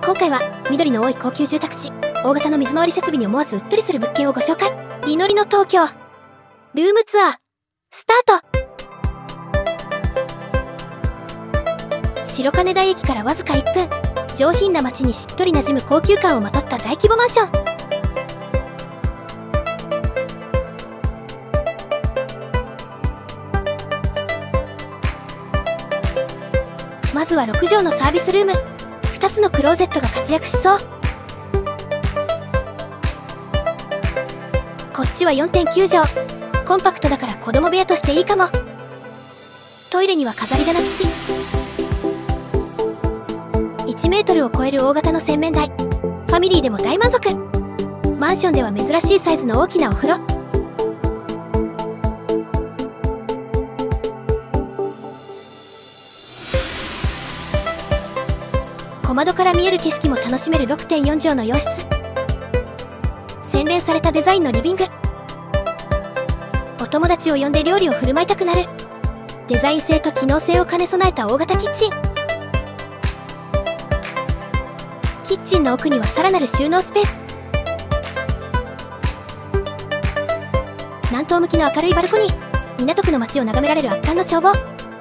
今回は緑の多い高級住宅地、大型の水回り設備に思わずうっとりする物件をご紹介。リノリの東京ルームツアースタート。白金台駅からわずか1分、上品な街にしっとり馴染む高級感をまとった大規模マンション。まずは6畳のサービスルーム、2つのクローゼットが活躍しそう。こっちは 4.9 畳、コンパクトだから子供部屋としていいかも。トイレには飾り棚付き、1メートルを超える大型の洗面台、ファミリーでも大満足。マンションでは珍しいサイズの大きなお風呂。小窓から見える景色も楽しめる 6.4 畳の洋室、洗練されたデザインのリビング、お友達を呼んで料理を振る舞いたくなるデザイン性と機能性を兼ね備えた大型キッチン。キッチンの奥にはさらなる収納スペース、南東向きの明るいバルコニー、港区の街を眺められる圧巻の眺望。